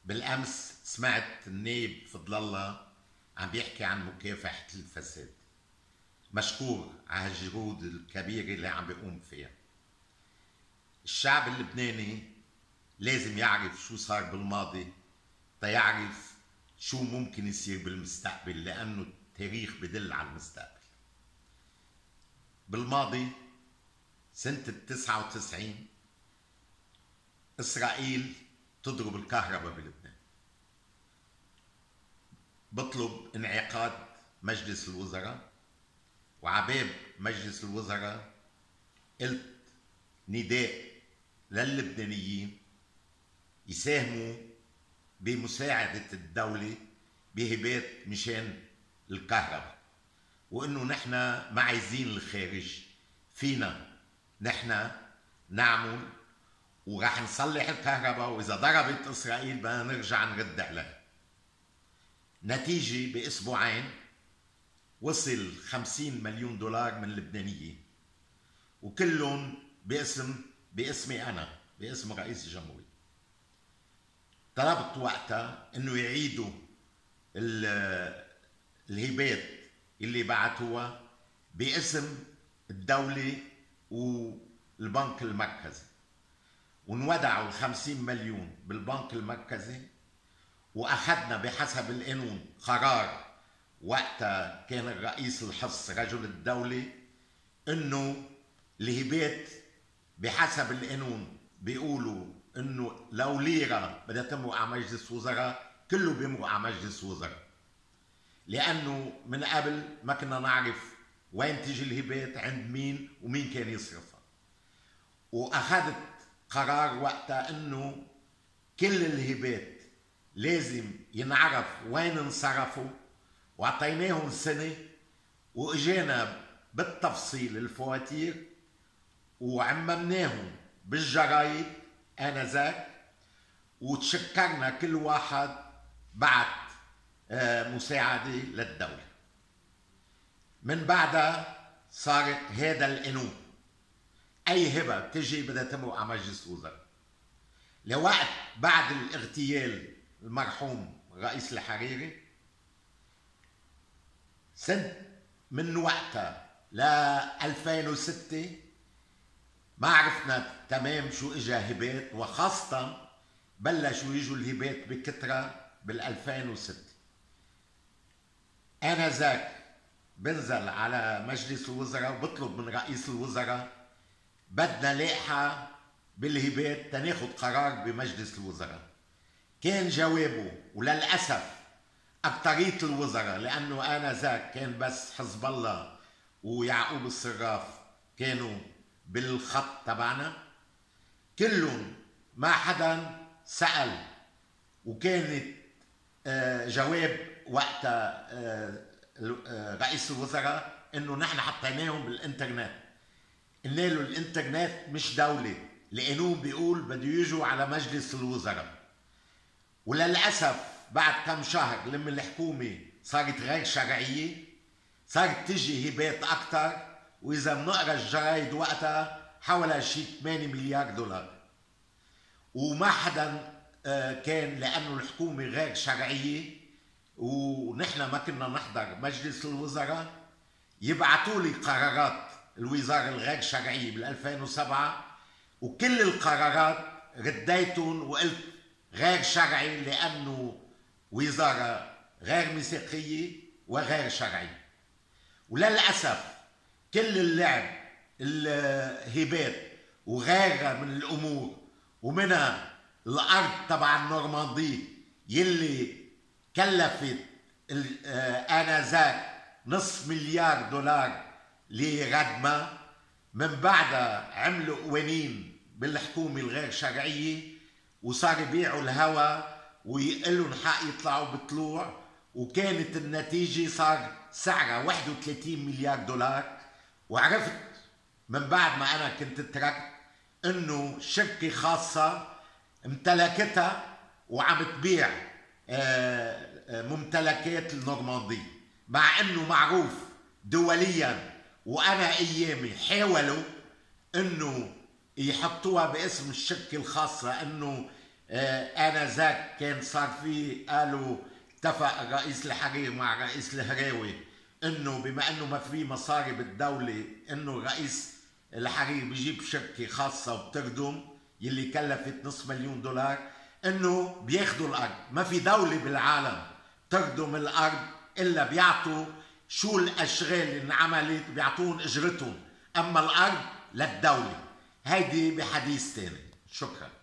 بالامس سمعت النائب فضل الله عم بيحكي عن مكافحه الفساد. مشكور على الجهود الكبيره اللي عم بيقوم فيها. الشعب اللبناني لازم يعرف شو صار بالماضي تيعرف شو ممكن يصير بالمستقبل، لانه التاريخ بدل على المستقبل. بالماضي سنة 99 إسرائيل تضرب الكهرباء بلبنان. بطلب انعقاد مجلس الوزراء، وعباب مجلس الوزراء قلت نداء للبنانيين يساهموا بمساعدة الدولة بهبات مشان الكهرباء، وإنه نحن ما عايزين الخارج، فينا نحن نعمل وراح نصلح الكهرباء، وإذا ضربت إسرائيل بدنا نرجع نرد عليها. نتيجة بأسبوعين وصل 50 مليون دولار من اللبنانيين، وكلهم باسمي أنا، باسم رئيس الجمهورية. طلبت وقتها إنه يعيدوا الهبات اللي بعتوها باسم الدولة والبنك المركزي، ونودعوا 50 مليون بالبنك المركزي، واخذنا بحسب القانون قرار وقتها كان الرئيس الحص رجل الدولة انه الهبات بحسب القانون بيقولوا انه لو ليرة بدها تمرق على مجلس وزراء كله بيمرق على مجلس وزراء، لانه من قبل ما كنا نعرف وين تيجي الهبات عند مين ومين كان يصرفها. واخذت قرار وقتها انه كل الهبات لازم ينعرف وين انصرفوا، واعطيناهم سنه واجانا بالتفصيل الفواتير وعممناهم بالجرايد انذاك، وتشكرنا كل واحد بعت مساعده للدوله. من بعدها صار هذا القانون، اي هبه بتجي بدها تمرق على مجلس الوزراء. لوقت بعد الاغتيال المرحوم الرئيس الحريري، سنة من وقتها ل 2006 ما عرفنا تمام شو اجا هبات، وخاصة بلشوا يجوا الهبات بكثرة بال 2006. انا ذاك بنزل على مجلس الوزراء وبطلب من رئيس الوزراء بدنا لائحة بالهبات تناخد قرار بمجلس الوزراء. كان جوابه، وللأسف أكترية الوزراء، لأنه أنا ذاك كان بس حزب الله ويعقوب الصراف كانوا بالخط تبعنا، كلهم ما حدا سأل. وكانت جواب وقتها رئيس الوزراء انه نحن حطيناهم بالانترنت. قلنا له الانترنت مش دولة، القانون بيقول بده يجوا على مجلس الوزراء. وللأسف بعد كم شهر لما الحكومة صارت غير شرعية صارت تجي هبات أكثر، وإذا بنقرا الجرايد وقتها حوالي شي 8 مليار دولار. وما حدا كان، لأنه الحكومة غير شرعية ونحن ما كنا نحضر مجلس الوزراء، يبعثوا لي قرارات الوزارة الغير شرعية بال 2007، وكل القرارات رديتهم وقلت غير شرعي لأنه وزارة غير ميثاقية وغير شرعية. وللأسف كل اللعب الهبات وغيرها من الأمور، ومنها الأرض تبع النورماندي يلي كلفت آنذاك نصف مليار دولار لردمها، من بعدها عملوا قوانين بالحكومة الغير شرعية وصار يبيعوا الهواء ويقلوا حق يطلعوا بطلوع، وكانت النتيجة صار سعرها 31 مليار دولار. وعرفت من بعد ما أنا كنت تركت إنه شركة خاصة امتلكتها وعم تبيع ممتلكات النورماندي، مع إنه معروف دوليا. وأنا أيامي حاولوا إنه يحطوها باسم الشركة الخاصة، إنه آنذاك كان صار في قالوا اتفق رئيس الحرير مع رئيس الهراوي انه بما انه ما في مصاري بالدولة انه رئيس الحرير بيجيب شركة خاصة وبتخدم يلي كلفت $500,000 انه بياخدوا الارض. ما في دولة بالعالم تخدم الارض الا بيعطوا شو الاشغال اللي انعملت بيعطون اجرتهم، اما الارض للدولة. هيدي بحديث تاني. شكرا.